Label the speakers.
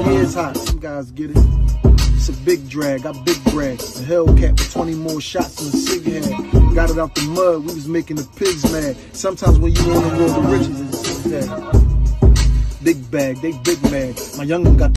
Speaker 1: head's hot. Some guys get it. It's a big drag, I big brag. A Hellcat with 20 more shots and a cig head. Got it out the mud, we was making the pigs mad. Sometimes when you on the road, the riches is that. Big bag, they big mad. My youngin' got